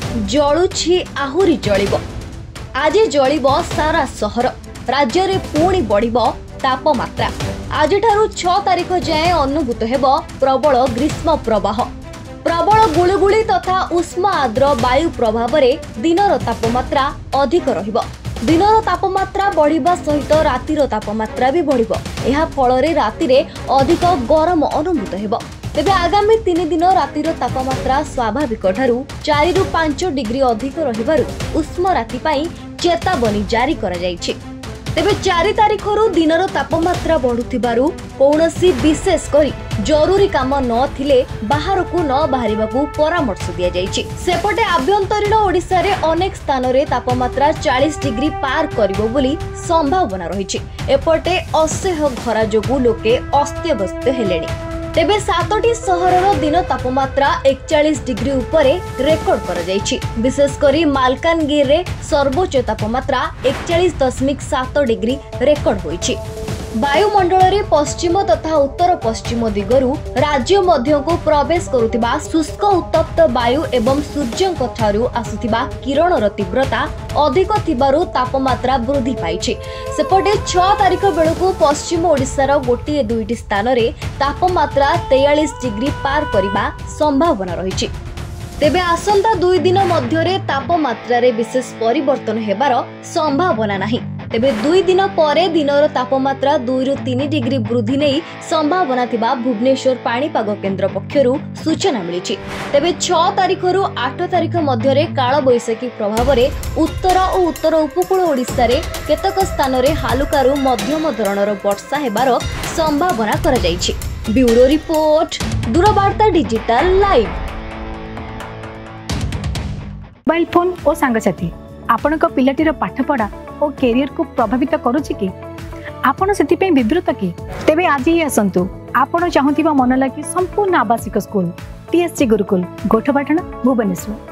जलुछि आहुरी जलिब आज जलिब सारा सहर राज्य रे पुणी बढ़िबो तापमात्रा आज 6 तारिख जाए अनुभूत हेबो प्रबल ग्रीष्म प्रवाह प्रबल गुळुगुळी तथा उष्म आर्द्र वायु प्रभाव रे दिनर तापमात्रा अधिक रहिबो दिनर तापमात्रा बढ़िबा सहित रातिर तापमात्रा भी बढ़िबो एहा फल रे राति रे अधिक गरम अनुभूत हेबो तेबे आगामी 3 दिन रातिर तापमात्रा स्वाभाविक ठारू 4 रु 5 डिग्री अधिक रहिबारु उष्म राति पई चेतावनी जारी करा जायछि तेबे 4 तारिखरु दिनर तापमात्रा बढ़ुथिबारु कौनसी विशेष करी जरूरी काम न थिले बाहर को न बाहरिबाकू परामर्श दिया जायछि सेपटे आभ्यंतरीण ओडिसा रे अनेक स्थान रे तापमात्रा 40 डिग्री पार करिवो बोली संभावना रहिछि एपटे असह्य खरा जोगु लोके अस्त्यव्यस्त हेलेनी तेबे 7टी सहरर दिन तापमात्रा 41 डिग्री उपरे रेकर्ड करा जायछि विशेष करी मालकानगिरी रे सर्वोच्च तापमात्रा 41.7 डिग्री रेकर्ड होईछि वायुमंडल रे पश्चिम तथा उत्तर पश्चिम दिगरु राज्य मध्य को प्रवेश करुथिबा शुष्क उत्तप्त वायु एवं सूर्यंक ठारू आसुथिबा किरणर तीव्रता अधिक थिबारु तापमात्रा वृद्धि पाइछि सेपटे 6 तारिख बेलकु पश्चिम ओडिसार गोटिए दुईटी स्थान रे तापमात्रा 43 डिग्री पार करिबा संभावना रहिछि तेबे आसंता 2 दिन मध्य रे तापमात्रा रे विशेष परिवर्तन हेबार संभावना नाही तेबे 2 दिन परे दिनर तापमात्रा 2 रु 3 डिग्री वृद्धि नहीं संभावना थिबा भुवनेश्वर पाणीपाग केन्द्र पक्षरु सूचना मिलिछि तेबे 6 तारिख रु 8 तारिख मध्य रे काल बैसाखी प्रभाव रे उत्तर और उत्तर उपकूल ओडिसा रे केतक स्थान रे हालुकारु मध्यम धरणर वर्षा हेबार संभावना करा जायछि ब्यूरो रिपोर्ट दूरबार्ता डिजिटल लाइव मोबाइल फोन और सांगसाथी आपणक पिलाटीर पाठपढ़ा और कैरियर को प्रभावित करुछि कि आपण सेति विब्रत कि तेबे आज ही आसंतु आपण चाहुथिबा मन लागी संपूर्ण आवासिक स्कूल टीएससी गुरुकुल गोठपाटण भुवनेश्वर।